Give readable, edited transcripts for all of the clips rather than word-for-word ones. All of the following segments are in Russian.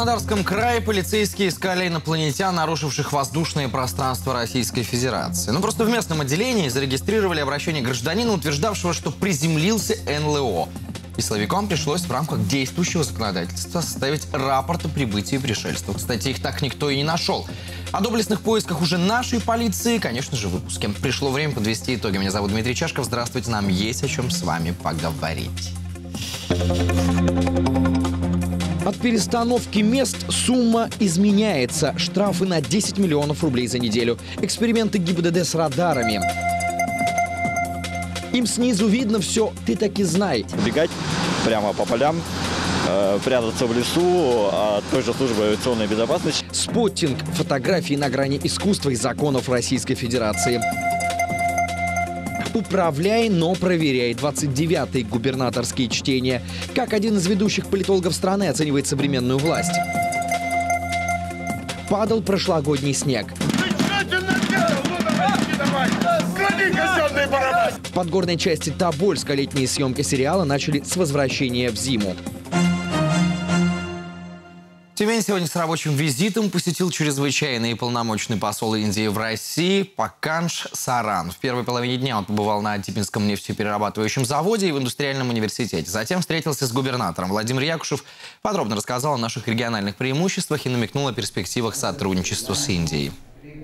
Краснодарском крае полицейские искали инопланетян, нарушивших воздушное пространство Российской Федерации. Просто в местном отделении зарегистрировали обращение гражданина, утверждавшего, что приземлился НЛО. И силовикам пришлось в рамках действующего законодательства составить рапорт о прибытии пришельцев. Кстати, их так никто и не нашел. О доблестных поисках уже нашей полиции, конечно же, в выпуске. Пришло время подвести итоги. Меня зовут Дмитрий Чашков. Здравствуйте, нам есть о чем с вами поговорить. От перестановки мест сумма изменяется. Штрафы на 10 миллионов рублей за неделю. Эксперименты ГИБДД с радарами. Им снизу видно все, ты так и знай. Бегать прямо по полям, прятаться в лесу от той же службы авиационной безопасности. Споттинг. Фотографии на грани искусства и законов Российской Федерации. «Управляй, но проверяй». 29-е губернаторские чтения. Как один из ведущих политологов страны оценивает современную власть. Падал прошлогодний снег. В подгорной части Тобольска летние съемки сериала начали с возвращения в зиму. Тюмень сегодня с рабочим визитом посетил чрезвычайный и полномочный посол Индии в России Паканш Саран. В первой половине дня он побывал на Антипинском нефтеперерабатывающем заводе и в индустриальном университете. Затем встретился с губернатором. Владимир Якушев подробно рассказал о наших региональных преимуществах и намекнул о перспективах сотрудничества с Индией.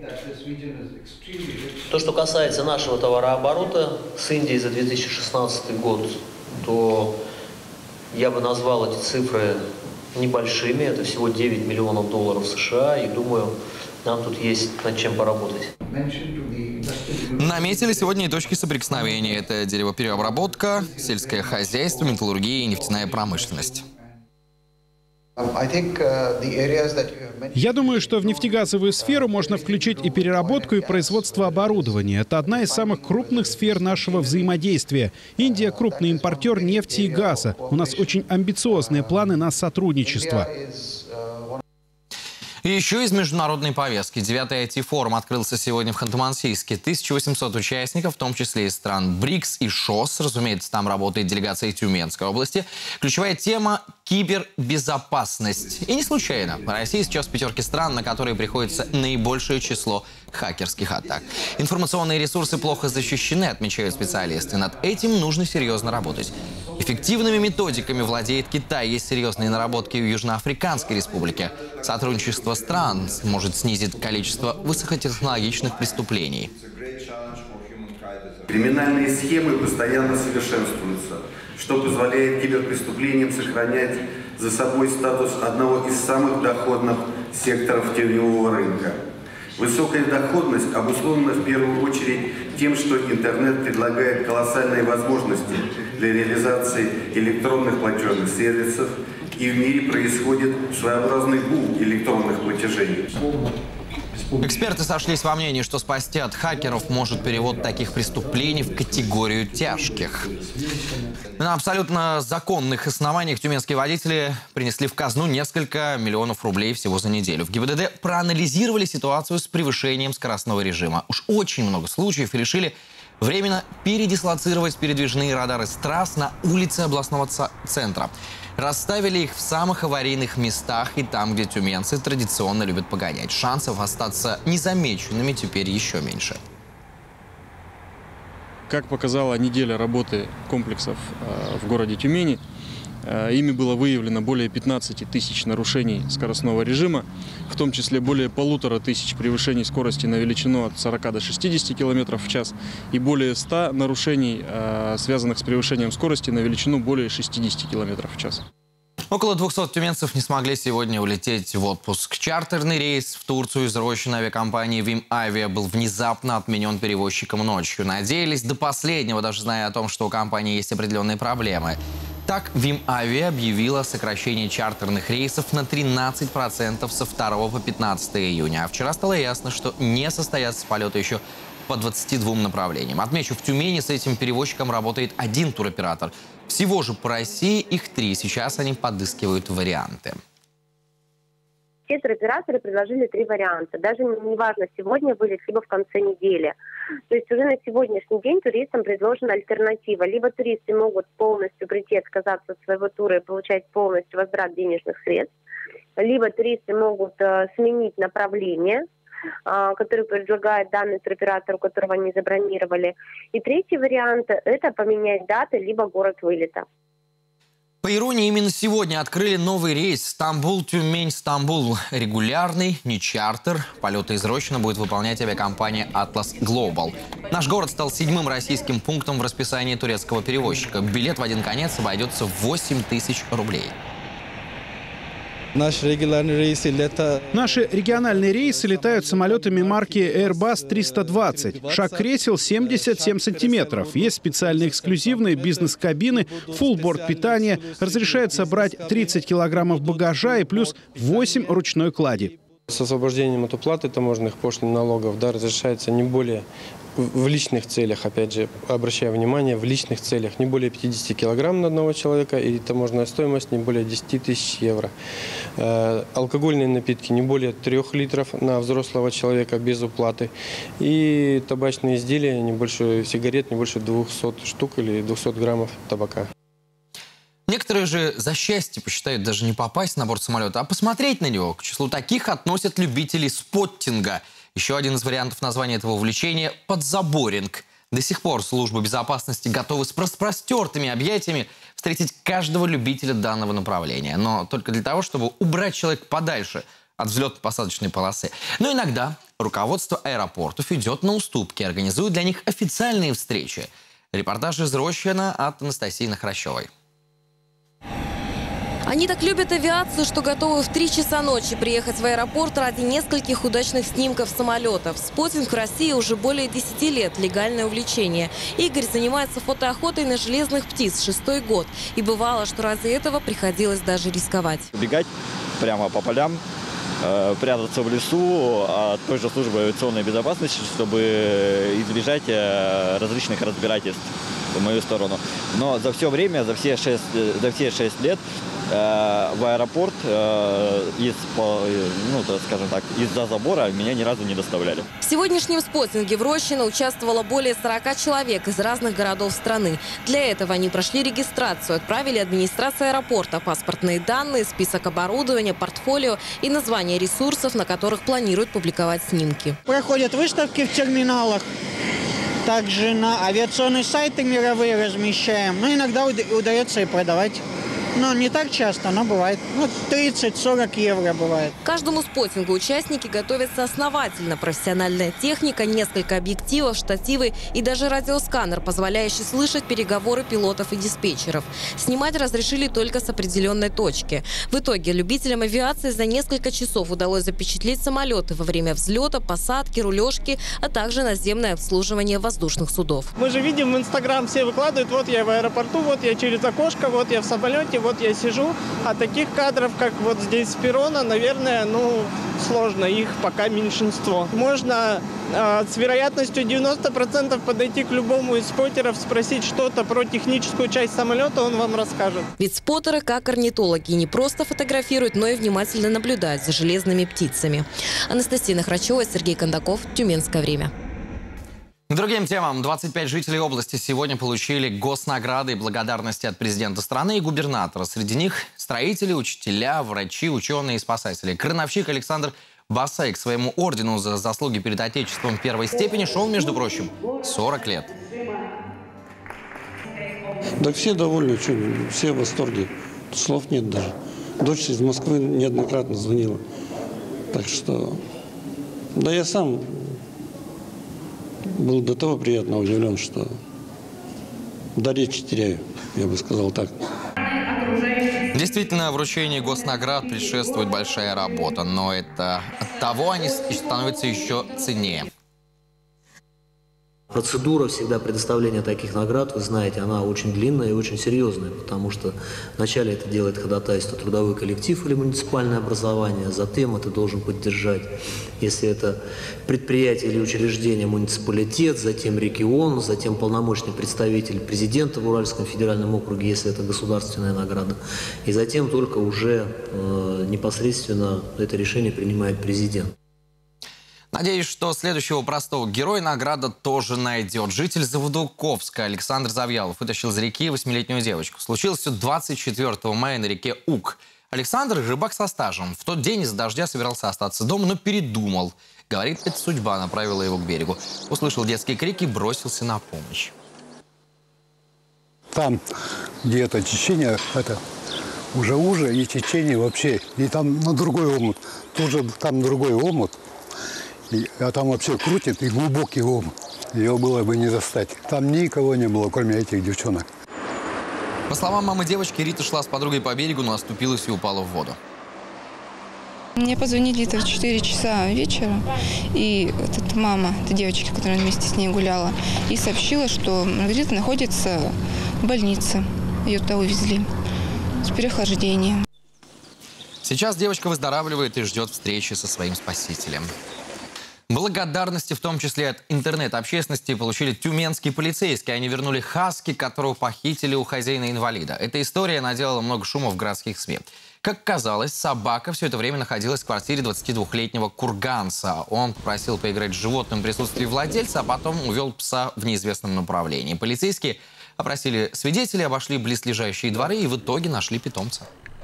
То, что касается нашего товарооборота с Индией за 2016 год, то я бы назвал эти цифры небольшими. Это всего 9 миллионов долларов США. И думаю, нам тут есть над чем поработать. Наметили сегодня и точки соприкосновения. Это деревопереработка, сельское хозяйство, металлургия и нефтяная промышленность. Я думаю, что в нефтегазовую сферу можно включить и переработку, и производство оборудования. Это одна из самых крупных сфер нашего взаимодействия. Индия – крупный импортер нефти и газа. У нас очень амбициозные планы на сотрудничество. И еще из международной повестки. 9-й IT-форум открылся сегодня в Ханты-Мансийске. 1800 участников, в том числе из стран БРИКС и ШОС. Разумеется, там работает делегация Тюменской области. Ключевая тема – кибербезопасность. И не случайно. Россия сейчас в пятерке стран, на которые приходится наибольшее число хакерских атак. Информационные ресурсы плохо защищены, отмечают специалисты. Над этим нужно серьезно работать. Эффективными методиками владеет Китай. Есть серьезные наработки в Южноафриканской республике. Сотрудничество стран может снизить количество высокотехнологичных преступлений. Криминальные схемы постоянно совершенствуются, что позволяет киберпреступлениям сохранять за собой статус одного из самых доходных секторов теневого рынка. Высокая доходность обусловлена в первую очередь тем, что интернет предлагает колоссальные возможности для реализации электронных платежных сервисов, и в мире происходит своеобразный бум электронных платежей. Эксперты сошлись во мнении, что спасти от хакеров может перевод таких преступлений в категорию тяжких. На абсолютно законных основаниях тюменские водители принесли в казну несколько миллионов рублей всего за неделю. В ГИБДД проанализировали ситуацию с превышением скоростного режима. Уж очень много случаев и решили временно передислоцировать передвижные радары с трасс на улице областного центра. Расставили их в самых аварийных местах и там, где тюменцы традиционно любят погонять. Шансов остаться незамеченными теперь еще меньше. Как показала неделя работы комплексов в городе Тюмени, ими было выявлено более 15 тысяч нарушений скоростного режима, в том числе более 1500 превышений скорости на величину от 40 до 60 км в час и более 100 нарушений, связанных с превышением скорости на величину более 60 км в час. Около 200 тюменцев не смогли сегодня улететь в отпуск. Чартерный рейс в Турцию из розничной авиакомпании «Вим Авиа» был внезапно отменен перевозчиком ночью. Надеялись до последнего, даже зная о том, что у компании есть определенные проблемы. Так, «Вим Авиа» объявила сокращение чартерных рейсов на 13% со 2 по 15 июня. А вчера стало ясно, что не состоятся полеты еще по 22 направлениям. Отмечу, в Тюмени с этим перевозчиком работает один туроператор. Всего же по России их 3. Сейчас они подыскивают варианты. Все туроператоры предложили 3 варианта. Даже неважно, сегодня вылет, либо в конце недели. То есть уже на сегодняшний день туристам предложена альтернатива. Либо туристы могут полностью прийти, отказаться от своего тура и получать полностью возврат денежных средств. либо туристы могут сменить направление, который предлагает данный туроператор, у которого они забронировали. И третий вариант – это поменять даты, либо город вылета. По иронии, именно сегодня открыли новый рейс Стамбул-Тюмень-Стамбул. Регулярный, не чартер. Полеты из Рощино будет выполнять авиакомпания Atlas Global. Наш город стал 7-м российским пунктом в расписании турецкого перевозчика. Билет в один конец обойдется в 8 тысяч рублей. Наши региональные рейсы летают самолетами марки Airbus 320. Шаг кресел 77 сантиметров. Есть специальные эксклюзивные бизнес-кабины, фулл-борд питания. Разрешается брать 30 килограммов багажа и плюс 8 ручной клади. С освобождением от уплаты таможенных пошлин налогов, да, разрешается не более в личных целях, опять же, обращаю внимание, в личных целях не более 50 килограмм на одного человека и таможенная стоимость не более 10 тысяч евро. Алкогольные напитки не более 3 литров на взрослого человека без уплаты. И табачные изделия, не больше сигарет, не больше 200 штук или 200 граммов табака. Некоторые же за счастье посчитают даже не попасть на борт самолета, а посмотреть на него. К числу таких относят любителей споттинга. Еще один из вариантов названия этого увлечения – подзаборинг. До сих пор службы безопасности готовы с распростертыми объятиями встретить каждого любителя данного направления. Но только для того, чтобы убрать человека подальше от взлетно-посадочной полосы. Но иногда руководство аэропортов идет на уступки, организует для них официальные встречи. Репортаж из Рощино от Анастасии Нахращевой. Они так любят авиацию, что готовы в 3 часа ночи приехать в аэропорт ради нескольких удачных снимков самолетов. Споттинг в России уже более 10 лет – легальное увлечение. Игорь занимается фотоохотой на железных птиц 6-й год. И бывало, что ради этого приходилось даже рисковать. Бегать прямо по полям, прятаться в лесу от той же службы авиационной безопасности, чтобы избежать различных разбирательств в мою сторону. Но за все время, за все 6 лет в аэропорт из-за забора меня ни разу не доставляли. В сегодняшнем споттинге в Рощино участвовало более 40 человек из разных городов страны. Для этого они прошли регистрацию, отправили администрации аэропорта паспортные данные, список оборудования, портфолио и название ресурсов, на которых планируют публиковать снимки. Проходят выставки в терминалах. Также на авиационные сайты мировые размещаем. Но иногда удается и продавать. Но не так часто, но бывает. 30-40 евро бывает. К каждому споттингу участники готовятся основательно. Профессиональная техника, несколько объективов, штативы и даже радиосканер, позволяющий слышать переговоры пилотов и диспетчеров. Снимать разрешили только с определенной точки. В итоге любителям авиации за несколько часов удалось запечатлеть самолеты во время взлета, посадки, рулежки, а также наземное обслуживание воздушных судов. Мы же видим, в Инстаграм все выкладывают, вот я в аэропорту, вот я через окошко, вот я в самолете, вот я сижу. А таких кадров, как вот здесь с перрона, наверное, сложно. Их пока меньшинство. Можно с вероятностью 90% подойти к любому из споттеров, спросить что-то про техническую часть самолета, он вам расскажет. Ведь споттеры, как орнитологи, не просто фотографируют, но и внимательно наблюдают за железными птицами. Анастасия Нахрачева, Сергей Кондаков. Тюменское время. К другим темам. 25 жителей области сегодня получили госнаграды и благодарности от президента страны и губернатора. Среди них строители, учителя, врачи, ученые и спасатели. Крановщик Александр Басай к своему ордену за заслуги перед Отечеством первой степени шел, между прочим, 40 лет. Да все довольны, все в восторге. Слов нет даже. Дочь из Москвы неоднократно звонила. Так что, да я сам был до того приятно удивлен, что до речи теряю, я бы сказал так. Действительно, вручению госнаград предшествует большая работа, но это оттого они становятся еще ценнее. Процедура всегда предоставления таких наград, вы знаете, она очень длинная и очень серьезная, потому что вначале это делает ходатайство трудовой коллектив или муниципальное образование, затем это должен поддержать, если это предприятие или учреждение, муниципалитет, затем регион, затем полномочный представитель президента в Уральском федеральном округе, если это государственная награда, и затем только уже непосредственно это решение принимает президент. Надеюсь, что следующего простого героя награда тоже найдет. Житель Заводоуковска Александр Завьялов вытащил из реки 8-летнюю девочку. Случилось все 24 мая на реке Ук. Александр – рыбак со стажем. В тот день из-за дождя собирался остаться дома, но передумал. Говорит, это судьба направила его к берегу. Услышал детские крики и бросился на помощь. Там, где это течение, это уже и течение вообще. И там на другой омут. Тоже там другой омут. А там вообще крутит и глубокий омут. Ее было бы не достать. Там никого не было, кроме этих девчонок. По словам мамы девочки, Рита шла с подругой по берегу, но оступилась и упала в воду. Мне позвонили в 4 часа вечера, и мама этой девочки, которая вместе с ней гуляла, и сообщила, что Маргарита находится в больнице. Ее туда увезли с переохлаждением. Сейчас девочка выздоравливает и ждет встречи со своим спасителем. Благодарности, в том числе от интернет-общественности, получили тюменские полицейские. Они вернули хаски, которого похитили у хозяина-инвалида. Эта история наделала много шума в городских СМИ. Как казалось, собака все это время находилась в квартире 22-летнего курганца. Он попросил поиграть с животным в присутствии владельца, а потом увел пса в неизвестном направлении. Полицейские опросили свидетелей, обошли близлежащие дворы и в итоге нашли питомца.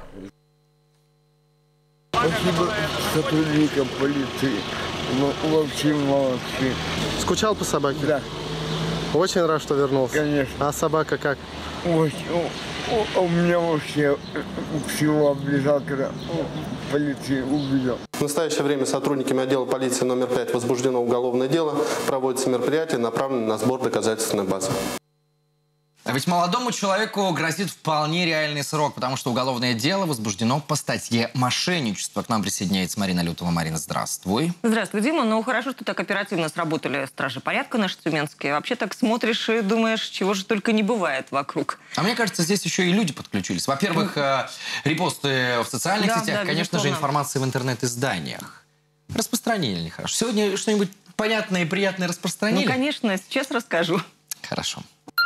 Спасибо сотрудникам полиции. Вообще молодцы. Скучал по собаке? Да. Очень рад, что вернулся? Конечно. А собака как? Очень. У меня вообще всего облизал, когда полиция увидел. В настоящее время сотрудниками отдела полиции номер 5 возбуждено уголовное дело. Проводится мероприятие, направленное на сбор доказательственной базы. А ведь молодому человеку грозит вполне реальный срок, потому что уголовное дело возбуждено по статье «Мошенничество». К нам присоединяется Марина Лютова. Марина, здравствуй. Здравствуй, Дима. Ну, хорошо, что так оперативно сработали стражи порядка наши тюменские. Вообще так смотришь и думаешь, чего же только не бывает вокруг. А мне кажется, здесь еще и люди подключились. Во-первых, репосты в социальных сетях, конечно же, информация в интернет-изданиях. Распространили нехорошо. Сегодня что-нибудь понятное и приятное распространили? Ну, конечно, сейчас расскажу. Хорошо.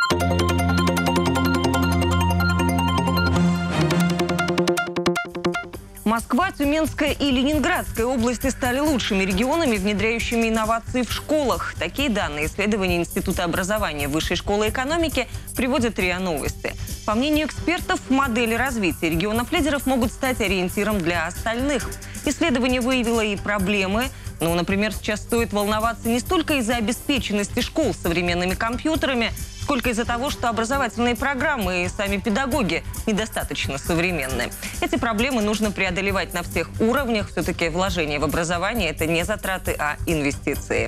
Москва, Тюменская и Ленинградская области стали лучшими регионами, внедряющими инновации в школах. Такие данные исследования Института образования Высшей школы экономики приводят РИА Новости. По мнению экспертов, модели развития регионов-лидеров могут стать ориентиром для остальных. Исследование выявило и проблемы. Ну, например, сейчас стоит волноваться не столько из-за обеспеченности школ современными компьютерами, сколько из-за того, что образовательные программы и сами педагоги недостаточно современны. Эти проблемы нужно преодолевать на всех уровнях. Все-таки вложение в образование – это не затраты, а инвестиции.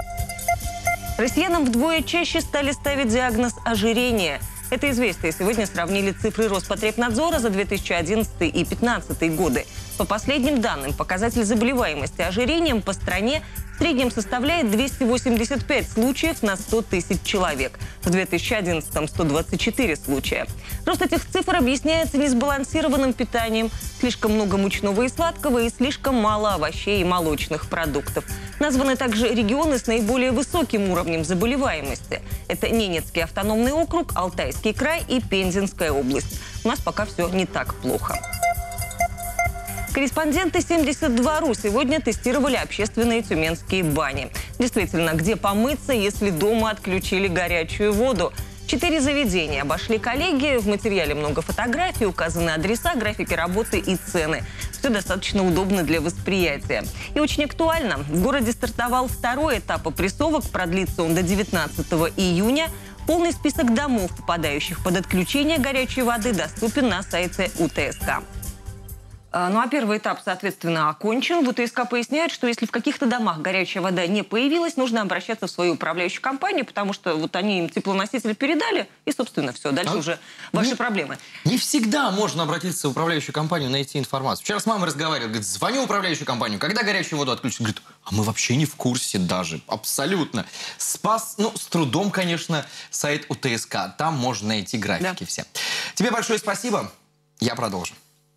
Россиянам вдвое чаще стали ставить диагноз ожирение. Это известие сегодня сравнили цифры Роспотребнадзора за 2011 и 2015 годы. По последним данным, показатель заболеваемости ожирением по стране в среднем составляет 285 случаев на 100 тысяч человек. В 2011-м 124 случая. Рост этих цифр объясняется несбалансированным питанием, слишком много мучного и сладкого и слишком мало овощей и молочных продуктов. Названы также регионы с наиболее высоким уровнем заболеваемости. Это Ненецкий автономный округ, Алтайский край и Пензенская область. У нас пока все не так плохо. Корреспонденты 72.ru сегодня тестировали общественные тюменские бани. Действительно, где помыться, если дома отключили горячую воду? 4 заведения обошли коллеги. В материале много фотографий, указаны адреса, графики работы и цены. Все достаточно удобно для восприятия. И очень актуально. В городе стартовал второй этап опрессовок. Продлится он до 19 июня. Полный список домов, попадающих под отключение горячей воды, доступен на сайте УТСК. Ну а первый этап, соответственно, окончен. В УТСК поясняют, что если в каких-то домах горячая вода не появилась, нужно обращаться в свою управляющую компанию, потому что вот они им теплоноситель передали, и, собственно, все. Дальше уже ваши проблемы. Не всегда можно обратиться в управляющую компанию, найти информацию. Вчера с мамой разговаривал, говорит, звоню в управляющую компанию, когда горячую воду отключат? Говорит, а мы вообще не в курсе даже, абсолютно. Спас, ну, с трудом, конечно, сайт УТСК. Там можно найти графики все. Тебе большое спасибо. Я продолжу.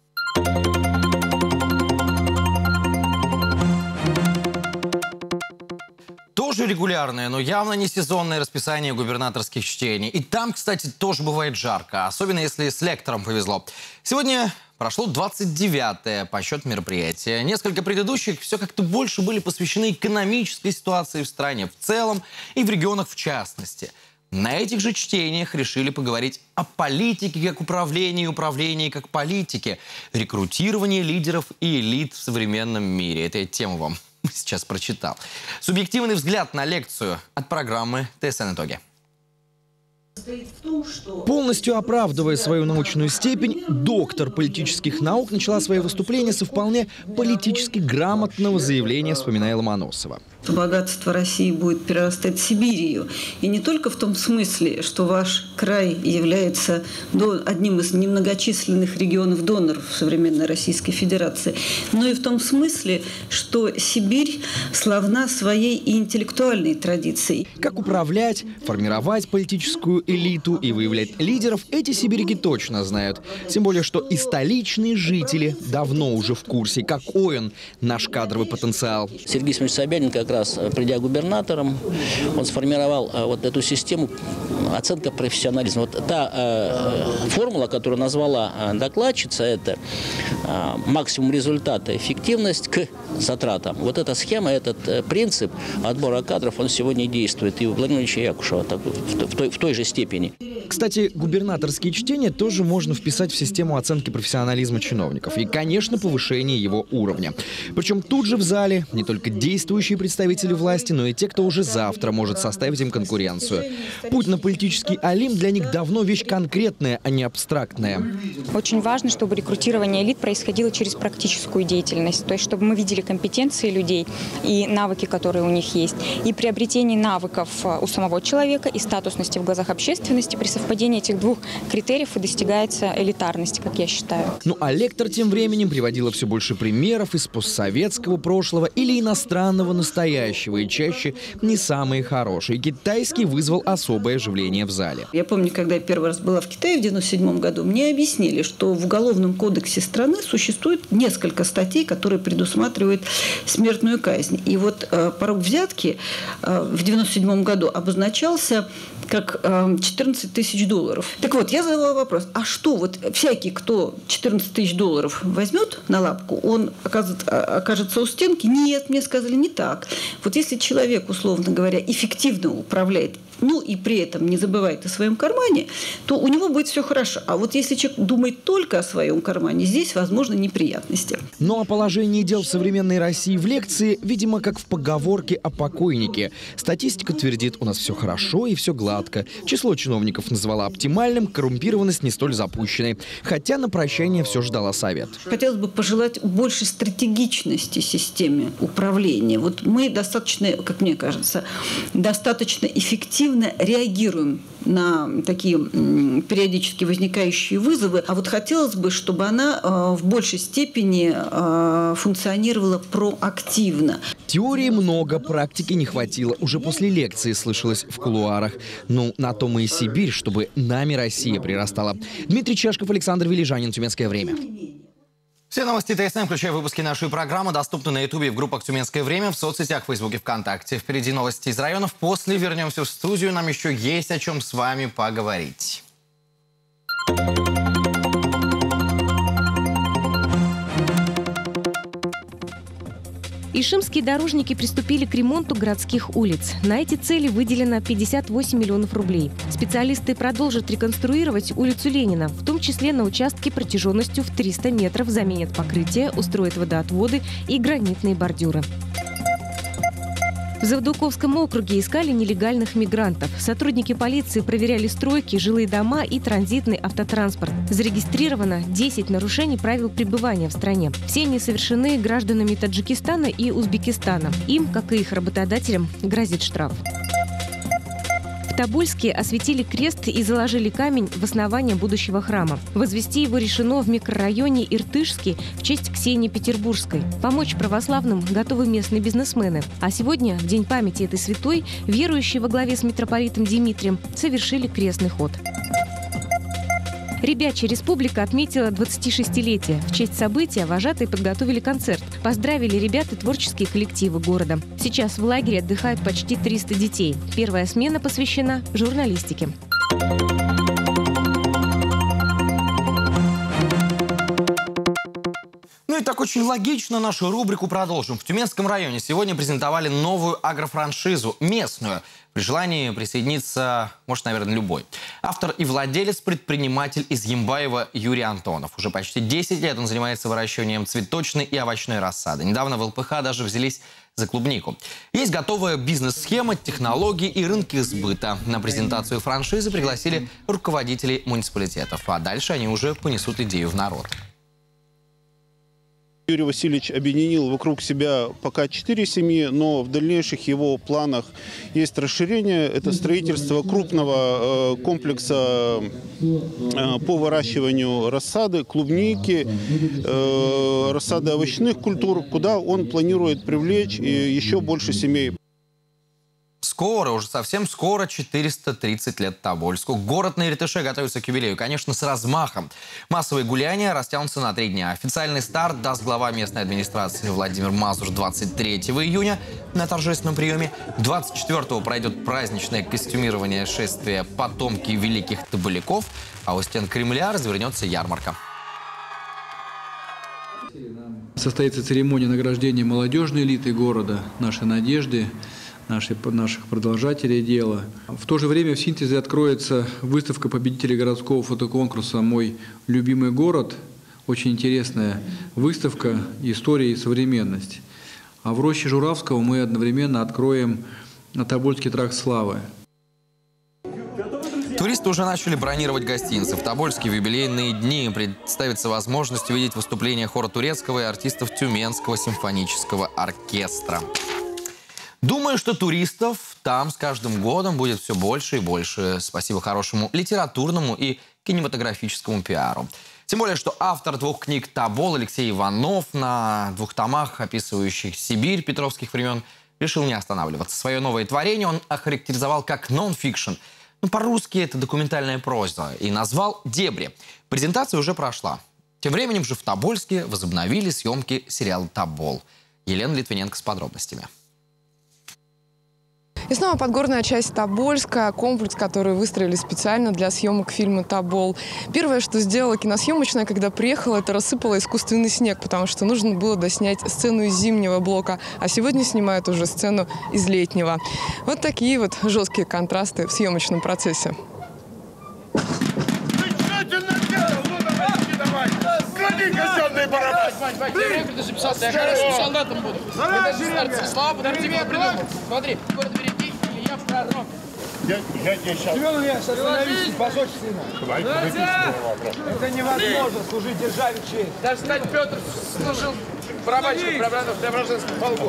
Тоже регулярное, но явно не сезонное расписание губернаторских чтений. И там, кстати, тоже бывает жарко, особенно если с лектором повезло. Сегодня прошло 29-е по счету мероприятия. Несколько предыдущих все как-то больше были посвящены экономической ситуации в стране в целом и в регионах в частности. На этих же чтениях решили поговорить о политике как управлении и управлении как политике, рекрутировании лидеров и элит в современном мире. Эту тему вам сейчас прочитал. Субъективный взгляд на лекцию от программы ТСН «Итоги». Полностью оправдывая свою научную степень, доктор политических наук начала свое выступление со вполне политически грамотного заявления, вспоминая Ломоносова. Богатство России будет перерастать Сибирью. И не только в том смысле, что ваш край является одним из немногочисленных регионов-доноров современной Российской Федерации, но и в том смысле, что Сибирь славна своей интеллектуальной традицией. Как управлять, формировать политическую элиту и выявлять лидеров, эти сибиряки точно знают. Тем более, что и столичные жители давно уже в курсе, какой наш кадровый потенциал. Сергей Смирович Собянин, как раз придя губернатором, он сформировал вот эту систему оценка профессионализма. Вот та формула, которую назвала докладчица, это максимум результата, эффективность к затратам. Вот эта схема, этот принцип отбора кадров, он сегодня действует и у Владимира Ильича Якушева в той же степени. Кстати, губернаторские чтения тоже можно вписать в систему оценки профессионализма чиновников и, конечно, повышение его уровня. Причем тут же в зале не только действующие представители власти, но и те, кто уже завтра может составить им конкуренцию. Путь на политический олимп для них давно вещь конкретная, а не абстрактная. Очень важно, чтобы рекрутирование элит происходило через практическую деятельность, то есть чтобы мы видели компетенции людей и навыки, которые у них есть, и приобретение навыков у самого человека и статусности в глазах общественности. При совпадении этих двух критериев и достигается элитарность, как я считаю. Ну а лектор тем временем приводила все больше примеров из постсоветского прошлого или иностранного настоящего, и чаще не самые хорошие. Китайский вызвал особое оживление в зале. Я помню, когда я первый раз была в Китае в 1997 году, мне объяснили, что в Уголовном кодексе страны существует несколько статей, которые предусматривают смертную казнь. И вот порог взятки в 1997 году обозначался как $14 тысяч. Так вот, я задала вопрос, а что вот всякий, кто $14 тысяч возьмет на лапку, он окажется у стенки? Нет, мне сказали, не так. Вот если человек, условно говоря, эффективно управляет, ну и при этом не забывает о своем кармане, то у него будет все хорошо. А вот если человек думает только о своем кармане, здесь возможны неприятности. Ну а положение дел в современной России в лекции, видимо, как в поговорке о покойнике. Статистика твердит, у нас все хорошо и все гладко. Число чиновников назвала оптимальным, коррумпированность не столь запущенной. Хотя на прощание все же дала совет. Хотелось бы пожелать больше стратегичности системе управления. Вот мы достаточно, как мне кажется, достаточно эффективно реагируем на такие периодически возникающие вызовы. А вот хотелось бы, чтобы она в большей степени функционировала проактивно. Теории много, практики не хватило. Уже после лекции слышалось в кулуарах. Ну, на то мы и Сибирь, чтобы нами Россия прирастала. Дмитрий Чашков, Александр Велижанин, «Тюменское время». Все новости ТСН, включая выпуски нашей программы, доступны на Ютубе, в группах «Тюменское время», в соцсетях, в Фейсбуке, ВКонтакте. Впереди новости из районов. После вернемся в студию. Нам еще есть о чем с вами поговорить. Ишимские дорожники приступили к ремонту городских улиц. На эти цели выделено 58 миллионов рублей. Специалисты продолжат реконструировать улицу Ленина, в том числе на участке протяженностью в 300 метров заменят покрытие, устроят водоотводы и гранитные бордюры. В Завдуковском округе искали нелегальных мигрантов. Сотрудники полиции проверяли стройки, жилые дома и транзитный автотранспорт. Зарегистрировано 10 нарушений правил пребывания в стране. Все они совершены гражданами Таджикистана и Узбекистана. Им, как и их работодателям, грозит штраф. В Тобольске осветили крест и заложили камень в основание будущего храма. Возвести его решено в микрорайоне Иртышский в честь Ксении Петербургской. Помочь православным готовы местные бизнесмены. А сегодня, в день памяти этой святой, верующие во главе с митрополитом Димитрием совершили крестный ход. Ребячья республика отметила 26-летие. В честь события вожатые подготовили концерт. Поздравили ребят и творческие коллективы города. Сейчас в лагере отдыхают почти 300 детей. Первая смена посвящена журналистике. Ну и так очень логично нашу рубрику продолжим. В Тюменском районе сегодня презентовали новую агрофраншизу, местную. При желании присоединиться может, наверное, любой. Автор и владелец, предприниматель из Ямбаева Юрий Антонов. Уже почти 10 лет он занимается выращиванием цветочной и овощной рассады. Недавно в ЛПХ даже взялись за клубнику. Есть готовая бизнес-схема, технологии и рынки сбыта. На презентацию франшизы пригласили руководителей муниципалитетов. А дальше они уже понесут идею в народ. Юрий Васильевич объединил вокруг себя пока 4 семьи, но в дальнейших его планах есть расширение. Это строительство крупного комплекса по выращиванию рассады, клубники, рассады овощных культур, куда он планирует привлечь еще больше семей. Скоро, уже совсем скоро, 430 лет Тобольску. Город на Иртыше готовится к юбилею, конечно, с размахом. Массовые гуляния растянутся на 3 дня. Официальный старт даст глава местной администрации Владимир Мазур 23 июня на торжественном приеме. 24-го пройдет праздничное костюмирование шествия «Потомки великих тоболяков», а у стен Кремля развернется ярмарка. Состоится церемония награждения молодежной элиты города, нашей надежды, наших продолжателей дела. В то же время в синтезе откроется выставка победителей городского фотоконкурса «Мой любимый город». Очень интересная выставка «История и современность». А в роще Журавского мы одновременно откроем Тобольский тракт славы. Туристы уже начали бронировать гостиницы. В Тобольске в юбилейные дни представится возможность увидеть выступления хора турецкого и артистов Тюменского симфонического оркестра. Думаю, что туристов там с каждым годом будет все больше и больше. Спасибо хорошему литературному и кинематографическому пиару. Тем более, что автор 2 книг «Тобол» Алексей Иванов на 2 томах, описывающих Сибирь петровских времен, решил не останавливаться. Свое новое творение он охарактеризовал как нон-фикшн. По-русски это документальная проза. И назвал «Дебри». Презентация уже прошла. Тем временем же в Тобольске возобновили съемки сериала «Тобол». Елена Литвиненко с подробностями. И снова подгорная часть Тобольска, комплекс, который выстроили специально для съемок фильма «Тобол». Первое, что сделала киносъемочная, когда приехала, это рассыпала искусственный снег, потому что нужно было доснять сцену из зимнего блока, а сегодня снимают уже сцену из летнего. Вот такие вот жесткие контрасты в съемочном процессе. Солдатом буду. Смотри, город впереди, или я в пророк. Я тебе сейчас... Семен Ильич, остановись, позорь сына. Это невозможно служить державе честь. Даже стать Петр служил барабанщиком в Преображенском полку.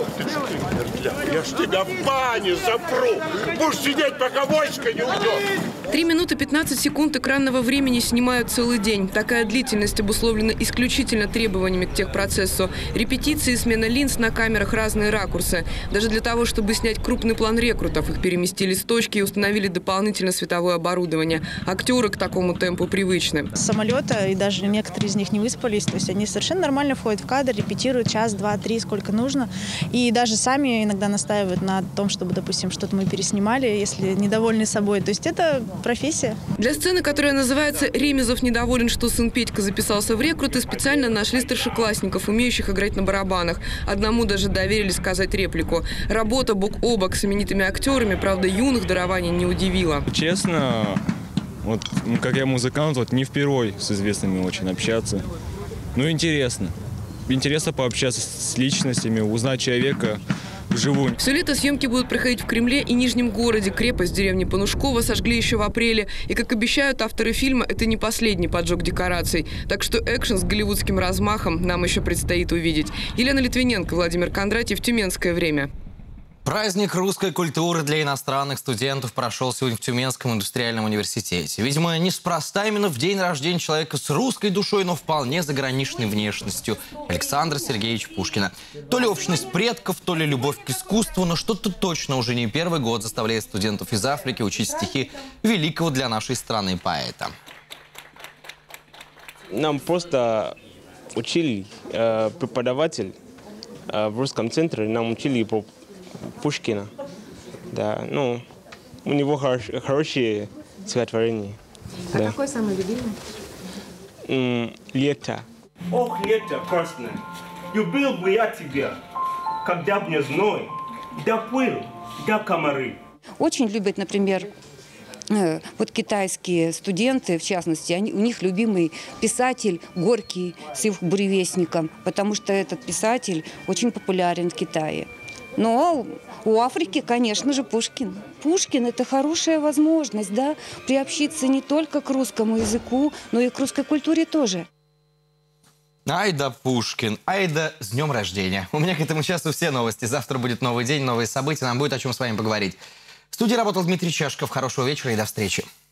Я ж тебя в бане запру. Будешь сидеть, пока войско не уйдет. 3 минуты 15 секунд экранного времени снимают целый день. Такая длительность обусловлена исключительно требованиями к техпроцессу. Репетиции, смена линз на камерах, разные ракурсы. Даже для того, чтобы снять крупный план рекрутов, их переместили с точки и установили дополнительно световое оборудование. Актеры к такому темпу привычны. С самолета, и даже некоторые из них не выспались, то есть они совершенно нормально входят в кадр, репетируют час, 2, 3, сколько нужно. И даже сами иногда настаивают на том, чтобы, допустим, что-то мы переснимали, если недовольны собой. То есть это профессия. Для сцены, которая называется «Ремезов недоволен, что сын Петька записался в рекруты», специально нашли старшеклассников, умеющих играть на барабанах. Одному даже доверили сказать реплику. Работа бок о бок с именитыми актерами, правда, юных дарований не удивила. Честно, вот как я музыкант, вот не впервой с известными очень общаться. Ну, интересно. Интересно пообщаться с личностями, узнать человека вживую. Все лето съемки будут проходить в Кремле и Нижнем городе. Крепость деревни Панушкова сожгли еще в апреле. И, как обещают авторы фильма, это не последний поджог декораций. Так что экшен с голливудским размахом нам еще предстоит увидеть. Елена Литвиненко, Владимир Кондратьев, Тюменское время. Праздник русской культуры для иностранных студентов прошел сегодня в Тюменском индустриальном университете. Видимо, неспроста именно в день рождения человека с русской душой, но вполне заграничной внешностью – Александра Сергеевича Пушкина. То ли общность предков, то ли любовь к искусству, но что-то точно уже не первый год заставляет студентов из Африки учить стихи великого для нашей страны поэта. Нам просто учили преподаватель в русском центре, нам учили по Пушкина. Да, ну, у него хорошие стихотворения. А да. Какой самый любимый? Лето. Ох, лето красное, Любил бы я тебя, когда б не зной, да пыль, да комары. Очень любят, например, вот китайские студенты, в частности, у них любимый писатель Горький с их буревестником, потому что этот писатель очень популярен в Китае. Но у Африки, конечно же, Пушкин. Пушкин – это хорошая возможность, да, приобщиться не только к русскому языку, но и к русской культуре тоже. Ай да Пушкин, ай да с днем рождения. У меня к этому часу все новости. Завтра будет новый день, новые события. Нам будет о чем с вами поговорить. В студии работал Дмитрий Чашков. Хорошего вечера и до встречи.